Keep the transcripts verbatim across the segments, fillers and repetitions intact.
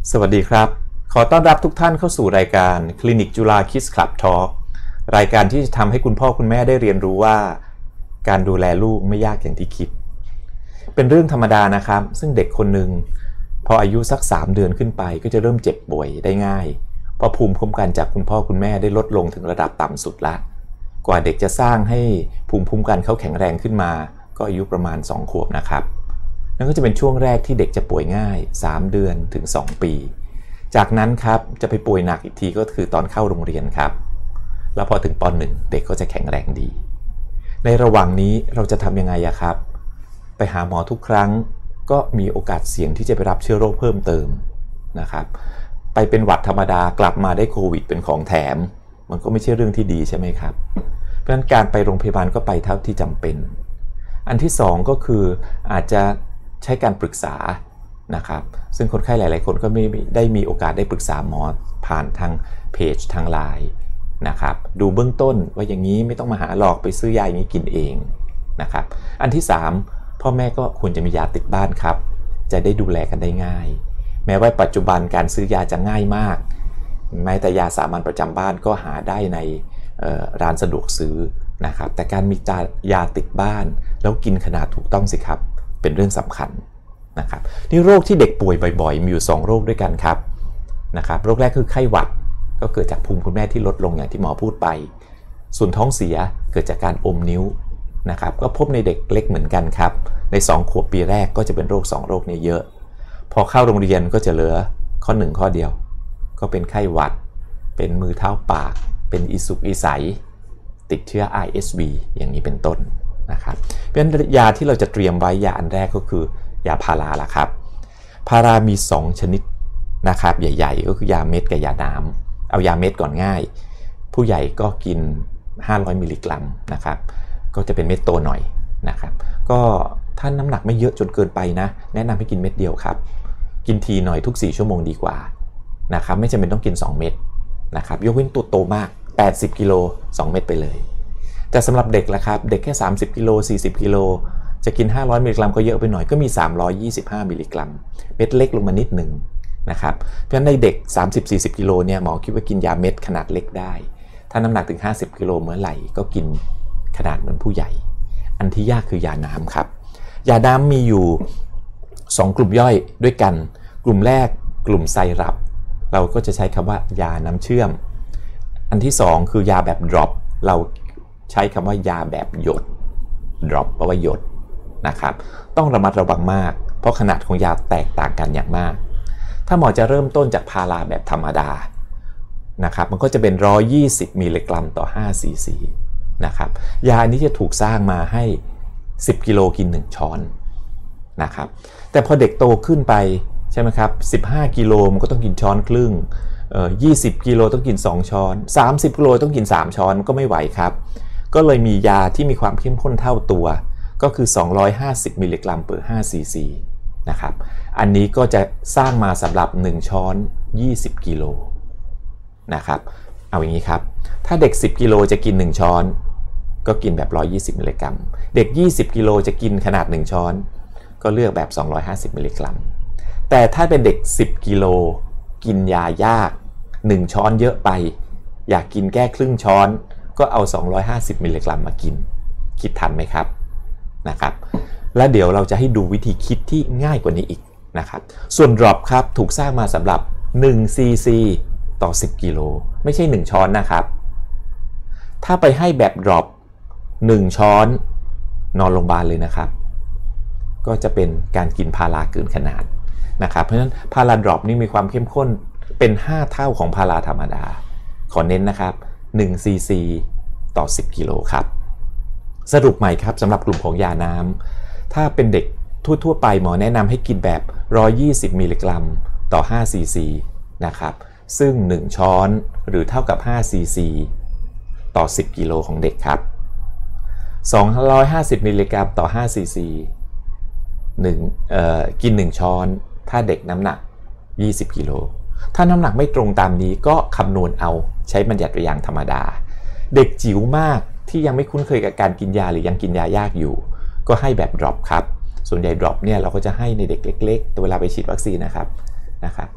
สวัสดีครับขอต้อนรับทุกท่านเข้าสู่รายการคลินิกจุฬาคิดส์คลับทอล์กรายการที่จะทำให้คุณพ่อคุณแม่ได้เรียนรู้ว่าการดูแลลูกไม่ยากอย่างที่คิดเป็นเรื่องธรรมดานะครับซึ่งเด็กคนหนึ่งพออายุสักสามเดือนขึ้นไปก็จะเริ่มเจ็บป่วยได้ง่ายเพราะภูมิคุ้มกันจากคุณพ่อคุณแม่ได้ลดลงถึงระดับต่ำสุดละกว่าเด็กจะสร้างให้ภูมิคุ้มกันเขาแข็งแรงขึ้นมาก็อายุประมาณสองขวบนะครับนั่นก็จะเป็นช่วงแรกที่เด็กจะป่วยง่ายสามเดือนถึงสองปีจากนั้นครับจะไปป่วยหนักอีกทีก็คือตอนเข้าโรงเรียนครับแล้วพอถึงป หนึ่ง เด็กก็จะแข็งแรงดีในระหว่างนี้เราจะทำยังไงอะครับไปหาหมอทุกครั้งก็มีโอกาสเสี่ยงที่จะไปรับเชื้อโรคเพิ่มเติมนะครับไปเป็นหวัดธรรมดากลับมาได้โควิดเป็นของแถมมันก็ไม่ใช่เรื่องที่ดีใช่ไหมครับเพราะฉะนั้นการไปโรงพยาบาลก็ไปเท่าที่จำเป็นอันที่สองก็คืออาจจะใช้การปรึกษานะครับซึ่งคนไข้หลายๆคนก็ไม่ได้มีโอกาสได้ปรึกษาหมอผ่านทางเพจทางไลน์นะครับดูเบื้องต้นว่าอย่างนี้ไม่ต้องมาหาหลอกไปซื้อยาอย่างนี้กินเองนะครับอันที่สามพ่อแม่ก็ควรจะมียาติดบ้านครับจะได้ดูแลกันได้ง่ายแม้ว่าปัจจุบันการซื้อยาจะง่ายมากแม้แต่ยาสามัญประจำบ้านก็หาได้ในร้านสะดวกซื้อนะครับแต่การมียาติดบ้านแล้วกินขนาดถูกต้องสิครับเป็นเรื่องสำคัญนะครับนี่โรคที่เด็กป่วยบ่อยๆมีอยู่สองโรคด้วยกันครับนะครับโรคแรกคือไข้หวัดก็เกิดจากภูมิคุณแม่ที่ลดลงอย่างที่หมอพูดไปส่วนท้องเสียเกิดจากการอมนิ้วนะครับก็พบในเด็กเล็กเหมือนกันครับในสองขวบปีแรกก็จะเป็นโรคสองโรคนี้เยอะพอเข้าโรงเรียนก็จะเหลือข้อหนึ่งข้อเดียวก็เป็นไข้หวัดเป็นมือเท้าปากเป็นอิสุกอิสัยติดเชื้อ อาร์ เอส วี อย่างนี้เป็นต้นนะครับเพราะฉะนั้นยาที่เราจะเตรียมไว้ยาอันแรกก็คือยาพาราล่ะครับพารามีสองชนิดนะครับใหญ่ๆก็คือยาเม็ดกับยาน้ำเอายาเม็ดก่อนง่ายผู้ใหญ่ก็กินห้าร้อยมิลลิกรัมนะครับก็จะเป็นเม็ดโตหน่อยนะครับก็ถ้าน้ำหนักไม่เยอะจนเกินไปนะแนะนำให้กินเม็ดเดียวครับกินทีหน่อยทุกสี่ชั่วโมงดีกว่านะครับไม่จำเป็นต้องกินสองเม็ดนะครับยกเว้นตัวโตมากแปดสิบกิโลสองเม็ดไปเลยแต่สำหรับเด็กละครับเด็กแค่สามสิบกิโลสี่สิบกิโลจะกินห้าร้อยมิลลิกรัมก็เยอะไปหน่อยก็มีสามร้อยยี่สิบห้ามิลลิกรัมเม็ดเล็กลงมานิดหนึ่งนะครับเพราะฉะนั้นในเด็ก สามสิบถึงสี่สิบ กิโลเนี่ยหมอคิดว่ากินยาเม็ดขนาดเล็กได้ถ้าน้ำหนักถึงห้าสิบกิโลเมื่อไหร่ก็กินขนาดเหมือนผู้ใหญ่อันที่ยากคือยาน้ำครับยาน้ำมีอยู่สองกลุ่มย่อยด้วยกันกลุ่มแรกกลุ่มไซรัปเราก็จะใช้คำว่ายาน้ำเชื่อมอันที่สองคือยาแบบดรอปเราใช้คำว่ายาแบบหยดดรอปแปลว่าหยดนะครับต้องระมัดระวังมากเพราะขนาดของยาแตกต่างกันอย่างมากถ้าหมอจะเริ่มต้นจากพาราแบบธรรมดานะครับมันก็จะเป็นหนึ่งร้อยยี่สิบมิลลิกรัมต่อห้าซีซีนะครับยานี้จะถูกสร้างมาให้สิบกิโลกินหนึ่งช้อนนะครับแต่พอเด็กโตขึ้นไปใช่ไหมครับสิบห้ากิโลมันก็ต้องกินช้อนครึ่งเอ่อยี่สิบกิโลต้องกินสองช้อนสามสิบกิโลต้องกินสามช้อนมันก็ไม่ไหวครับก็เลยมียาที่มีความเข้มข้นเท่าตัวก็คือสองร้อยห้าสิบมิลลิกรัมต่อห้าซีซีนะครับอันนี้ก็จะสร้างมาสำหรับหนึ่งช้อนยี่สิบกิโลนะครับเอาอย่างนี้ครับถ้าเด็กสิบกิโลจะกินหนึ่งช้อนก็กินแบบหนึ่งร้อยยี่สิบมิลลิกรัมเด็กยี่สิบกิโลจะกินขนาดหนึ่งช้อนก็เลือกแบบสองร้อยห้าสิบมิลลิกรัมแต่ถ้าเป็นเด็กสิบกิโลกินยายากหนึ่งช้อนเยอะไปอยากกินแค่ครึ่งช้อนก็เอาสองร้อยห้าสิบมิลลิกรัมมากินคิดทันไหมครับนะครับและเดี๋ยวเราจะให้ดูวิธีคิดที่ง่ายกว่านี้อีกนะครับส่วน drop ครับถูกสร้างมาสำหรับหนึ่งซีซีต่อสิบกิโลไม่ใช่หนึ่งช้อนนะครับถ้าไปให้แบบ drop หนึ่งช้อนนอนโรงพยาบาลเลยนะครับก็จะเป็นการกินพาราเกินขนาดนะครับเพราะฉะนั้นพารา drop นี่มีความเข้มข้นเป็นห้าเท่าของพาราธรรมดาขอเน้นนะครับหนึ่งซีซีต่อสิบกิโลครับสรุปใหม่ครับสำหรับกลุ่มของยาน้ำถ้าเป็นเด็กทั่วๆไปหมอแนะนำให้กินแบบหนึ่งร้อยยี่สิบมิลลิกรัมต่อห้าซีซีนะครับซึ่งหนึ่งช้อนหรือเท่ากับห้าซีซีต่อสิบกิโลของเด็กครับสองร้อยห้าสิบมิลลิกรัมต่อห้าซีซีหนึ่งเอ่อกินหนึ่งช้อนถ้าเด็กน้ำหนักยี่สิบกิโลถ้าน้ำหนักไม่ตรงตามนี้ก็คำนวณเอาใช้บัญญัติอย่างธรรมดาเด็กจิ๋วมากที่ยังไม่คุ้นเคยกับการกินยาหรือยังกินยายากอยู่ก็ให้แบบ drop ครับส่วนใหญ่ drop เนี่ยเราก็จะให้ในเด็กเล็กๆเวลาไปฉีดวัคซีนนะครับนะครับ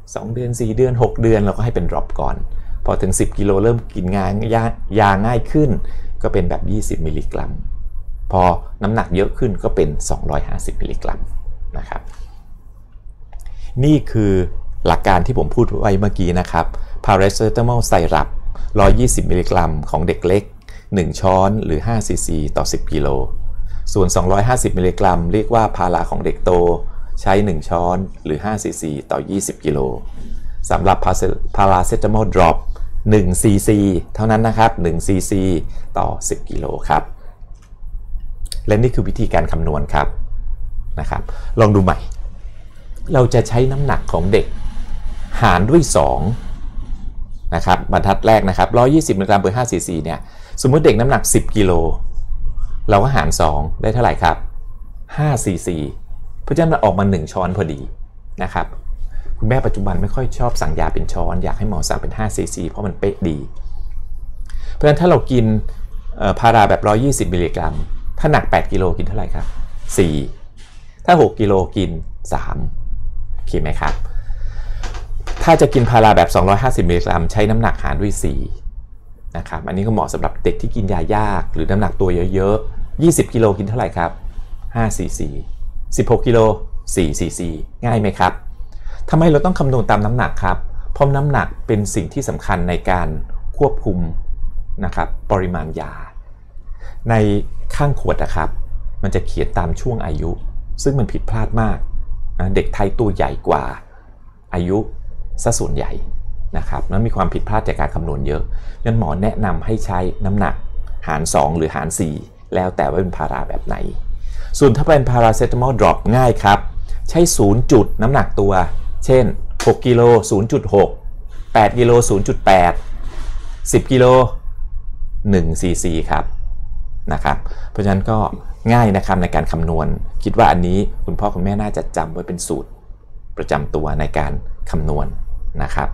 สองเดือนสี่เดือนหกเดือนเราก็ให้เป็นดรอปก่อนพอถึงสิบกิโลเริ่มกินงานยายาง่ายขึ้นก็เป็นแบบยี่สิบมิลลิกรัมพอน้ำหนักเยอะขึ้นก็เป็นสองร้อยห้าสิบมิลลิกรัมนะครับนี่คือหลักการที่ผมพูดไว้เมื่อกี้นะครับพาราเซตามอลไซรัปหนึ่งร้อยยี่สิบมิลลิกรัมของเด็กเล็กหนึ่งช้อนหรือห้าซีซีต่อสิบกิโลส่วนสองร้อยห้าสิบมิลลิกรัมเรียกว่าพาราของเด็กโตใช้หนึ่งช้อนหรือห้าซีซีต่อยี่สิบกิโลสำหรับพาราเซตามอลดรอปหนึ่งซีซีเท่านั้นนะครับหนึ่งซีซีต่อสิบกิโลครับและนี่คือวิธีการคำนวณครับนะครับลองดูใหม่เราจะใช้น้ำหนักของเด็กหารด้วยสองนะครับบรรทัดแรกนะครับหนึ่งร้อยยี่สิบมิลลิกรัมเปอร์ห้าซีซีเนี่ยสมมติเด็กน้ำหนักสิบกิโลเราก็หารสองได้เท่าไหร่ครับห้าซีซีเพราะฉะนั้นมันออกมาหนึ่งช้อนพอดีนะครับคุณแม่ปัจจุบันไม่ค่อยชอบสั่งยาเป็นช้อนอยากให้หมอสั่งเป็นห้าซีซีเพราะมันเป๊ะดีเพราะฉะนั้นถ้าเรากินพาราแบบหนึ่งร้อยยี่สิบมิลลิกรัมถ้าหนักแปดกิโลกินเท่าไหร่ครับสี่ถ้าหกกิโลกินสามโอเคไหมครับถ้าจะกินพาราแบบสองร้อยห้าสิบมิลลิกรัมใช้น้ำหนักหารด้วยสี่นะครับอันนี้ก็เหมาะสำหรับเด็กที่กินยายากหรือน้ำหนักตัวเยอะๆยี่สิบกิโลกินเท่าไหร่ครับห้าซีซีสิบหกกิโลสี่ซีซีง่ายไหมครับทำไมเราต้องคำนวณตามน้ำหนักครับเพราะน้ำหนักเป็นสิ่งที่สำคัญในการควบคุมนะครับปริมาณยาในข้างขวดนะครับมันจะเขียนตามช่วงอายุซึ่งมันผิดพลาดมากนะเด็กไทยตัวใหญ่กว่าอายุซะส่วนใหญ่นะครับนั้นมีความผิดพลาดจากการคำนวณเยอะงั้นหมอแนะนำให้ใช้น้ำหนักหารสองหรือหารสี่แล้วแต่ว่าเป็นพาราแบบไหนส่วนถ้าเป็นพาราเซตามอลดรอปง่ายครับใช้ศูนย์จุดน้ำหนักตัวเช่นหกกิโล ศูนย์จุดหก แปดกิโล ศูนย์จุดแปด สิบกิโลหนึ่งซีซีครับนะครับเพราะฉะนั้นก็ง่ายนะครับในการคำนวณคิดว่าอันนี้คุณพ่อคุณแม่น่าจะจำไว้เป็นสูตรประจำตัวในการคำนวณนะครับ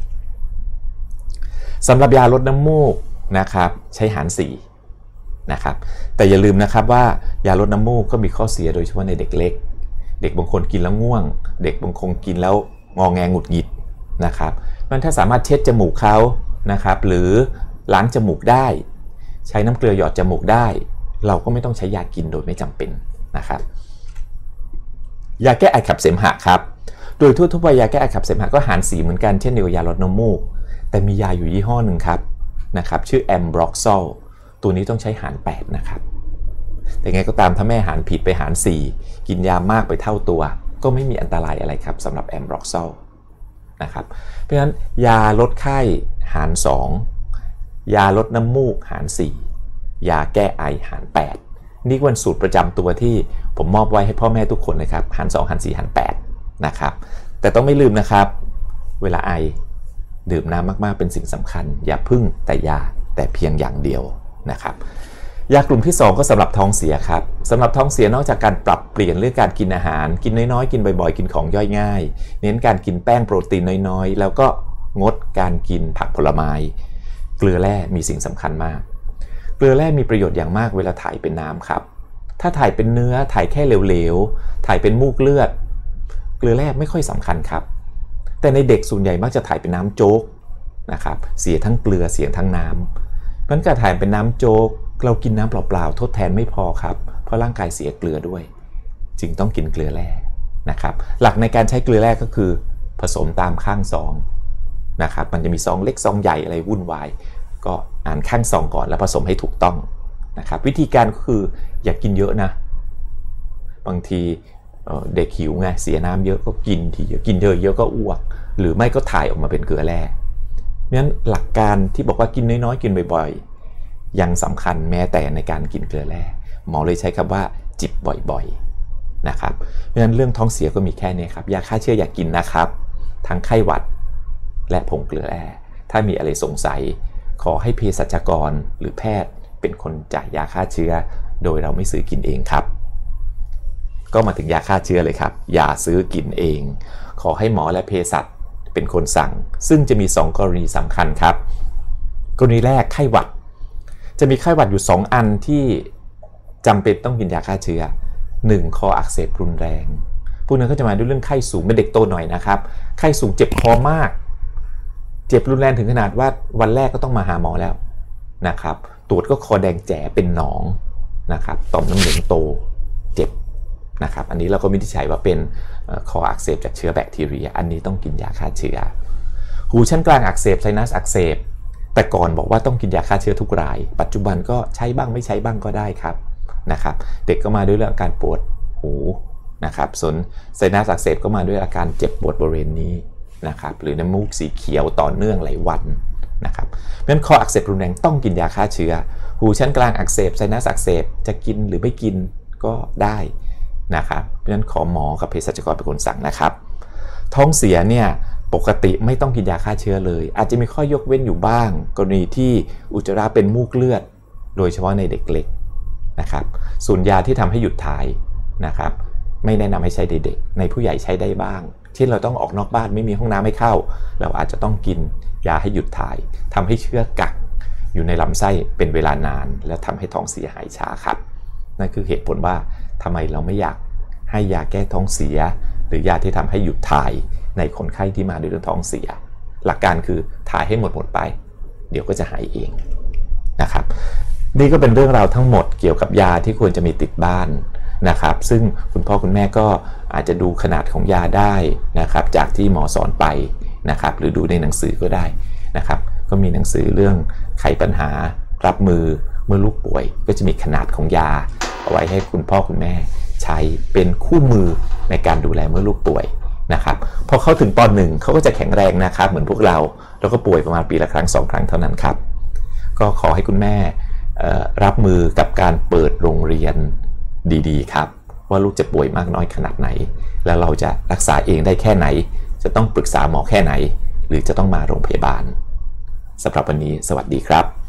สำหรับยาลดน้ำมูกนะครับใช้หารสี่นะครับแต่อย่าลืมนะครับว่ายาลดน้ำมูกก็มีข้อเสียโดยเฉพาะในเด็กเล็กเด็กบางคนกินแล้วง่วงเด็กบางคนกินแล้วงอแงหงุดหงิดนะครับมันถ้าสามารถเช็ดจมูกเขานะครับหรือล้างจมูกได้ใช้น้ำเกลือหยอดจมูกได้เราก็ไม่ต้องใช้ยากินโดยไม่จำเป็นนะครับยาแก้ไอขับเสมหะครับโดยทั่วๆไปยาแก้ไอขับเสมหะก็หารสีเหมือนกันเช่นเดียวกับยาลดน้ำมูกแต่มียาอยู่ยี่ห้อหนึ่งครับนะครับชื่อแอมบร็อกซอลตัวนี้ต้องใช้หารแปดนะครับแต่ไงก็ตามถ้าแม่หารผิดไปหารสี่กินยามากไปเท่าตัวก็ไม่มีอันตรายอะไรครับสำหรับแอมบร็อกซอลนะครับเพราะฉะนั้นยาลดไข้หารสองยาลดน้ำมูกหารสี่ยาแก้ไอหารแปดนี่เป็นสูตรประจำตัวที่ผมมอบไว้ให้พ่อแม่ทุกคนเลยครับหารสองหารสี่หารแปดนะครับแต่ต้องไม่ลืมนะครับเวลาไอดื่มน้ำมากๆเป็นสิ่งสำคัญอย่าพึ่งแต่ยาแต่เพียงอย่างเดียวนะครับยากลุ่มที่สองก็สำหรับท้องเสียครับสำหรับท้องเสียนอกจากการปรับเปลี่ยนเรื่องการกินอาหารกินน้อยๆกินบ่อยๆกินของย่อยง่ายเน้นการกินแป้งโปรตีนน้อยๆแล้วก็งดการกินผักผลไม้เกลือแร่มีสิ่งสำคัญมากเกลือแร่มีประโยชน์อย่างมากเวลาถ่ายเป็นน้ำครับถ้าถ่ายเป็นเนื้อถ่ายแค่เหลวๆถ่ายเป็นมูกเลือดเกลือแร่ไม่ค่อยสำคัญครับแต่ในเด็กส่วนใหญ่มักจะถ่ายเป็นน้ำโจ๊กนะครับเสียทั้งเกลือเสียทั้งน้ำเพราะการถ่ายเป็นน้ำโจ๊กเรากินน้ำเปล่าๆทดแทนไม่พอครับเพราะร่างกายเสียเกลือด้วยจึงต้องกินเกลือแร่นะครับหลักในการใช้เกลือแร่ก็คือผสมตามข้างซองนะครับมันจะมีซองเล็กซองใหญ่อะไรวุ่นวายก็อ่านข้างซองก่อนแล้วผสมให้ถูกต้องนะครับวิธีการก็คืออย่ากกินเยอะนะบางทีเด็กหิวไงเสียน้ำเยอะก็กินทีเยอะกินเยอะเยอะก็อ้วกหรือไม่ก็ถ่ายออกมาเป็นเกลือแร่งั้นหลักการที่บอกว่ากินน้อยๆกินบ่อยๆยังสำคัญแม้แต่ในการกินเกลือแร่หมอเลยใช้คำว่าจิบบ่อยๆนะครับเพราะฉะนั้นเรื่องท้องเสียก็มีแค่นี้ครับยาฆ่าเชื้ออย่ากินนะครับทั้งไข้หวัดและผงเกลือแร่ถ้ามีอะไรสงสัยขอให้เภสัชกรหรือแพทย์เป็นคนจ่ายยาฆ่าเชื้อโดยเราไม่ซื้อกินเองครับก็มาถึงยาฆ่าเชื้อเลยครับอย่าซื้อกินเองขอให้หมอและเภสัชเป็นคนสั่งซึ่งจะมีสองกรณีสำคัญครับกรณีแรกไข้หวัดจะมีไข้หวัดอยู่สองอันที่จำเป็นต้องกินยาฆ่าเชื้อหนึ่งคออักเสบรุนแรงพวกนั้นก็จะมาด้วยเรื่องไข้สูงเป็นเด็กโตหน่อยนะครับไข้สูงเจ็บคอมากเจ็บรุนแรงถึงขนาดว่าวันแรกก็ต้องมาหาหมอแล้วนะครับตรวจก็คอแดงแจ๋เป็นหนองนะครับต่อมน้ำเหลืองโตเจ็บนะครับอันนี้เราก็วินิจฉัยว่าเป็นคออักเสบจากเชื้อแบคทีเรียอันนี้ต้องกินยาฆ่าเชื้อหูชั้นกลางอักเสบไซนัสอักเสบแต่ก่อนบอกว่าต้องกินยาฆ่าเชื้อทุกรายปัจจุบันก็ใช้บ้างไม่ใช้บ้างก็ได้ครับนะครับเด็กก็มาด้วยเรื่องอาการปวดหูนะครับส่วนไซนัสอักเสบก็มาด้วยอาการเจ็บปวดบริเวณนี้นะครับหรือน้ำมูกสีเขียวต่อเนื่องหลายวันนะครับเพราะฉะนั้นคออักเสบรุนแรงต้องกินยาฆ่าเชื้อหูชั้นกลางอักเสบไซนัสอักเสบจะกินหรือไม่กินก็ได้นะครับเพราะฉะนั้นขอหมอกับเภสัชกรเป็นคนสั่งนะครับท้องเสียเนี่ยปกติไม่ต้องกินยาฆ่าเชื้อเลยอาจจะมีข้อยกเว้นอยู่บ้างกรณีที่อุจจาระเป็นมูกเลือดโดยเฉพาะในเด็กเล็กนะครับส่วนยาที่ทำให้หยุดถ่ายนะครับไม่แนะนำให้ใช้เด็กๆในผู้ใหญ่ใช้ได้บ้างเช่นเราต้องออกนอกบ้านไม่มีห้องน้ำให้เข้าเราอาจจะต้องกินยาให้หยุดถ่ายทำให้เชื้อกักอยู่ในลำไส้เป็นเวลานานและทำให้ท้องเสียหายช้าครับนั่นคือเหตุผลว่าทำไมเราไม่อยากให้ยาแก้ท้องเสียหรือยาที่ทำให้หยุดถ่ายในคนไข้ที่มาด้วยเรื่องท้องเสียหลักการคือถ่ายให้หมดหมดไปเดี๋ยวก็จะหายเองนะครับนี่ก็เป็นเรื่องราวทั้งหมดเกี่ยวกับยาที่ควรจะมีติดบ้านนะครับซึ่งคุณพ่อคุณแม่ก็อาจจะดูขนาดของยาได้นะครับจากที่หมอสอนไปนะครับหรือดูในหนังสือก็ได้นะครับก็มีหนังสือเรื่องไขปัญหารับมือเมื่อลูกป่วยก็จะมีขนาดของยาเอาไว้ให้คุณพ่อคุณแม่ใช้เป็นคู่มือในการดูแลเมื่อลูกป่วยนะครับพอเข้าถึงปหนึ่งเขาก็จะแข็งแรงนะครับเหมือนพวกเราแล้วก็ป่วยประมาณปีละครั้งสองครั้งเท่านั้นครับก็ขอให้คุณแม่รับมือกับการเปิดโรงเรียนดีๆครับว่าลูกจะป่วยมากน้อยขนาดไหนแล้วเราจะรักษาเองได้แค่ไหนจะต้องปรึกษาหมอแค่ไหนหรือจะต้องมาโรงพยาบาลสำหรับวันนี้สวัสดีครับ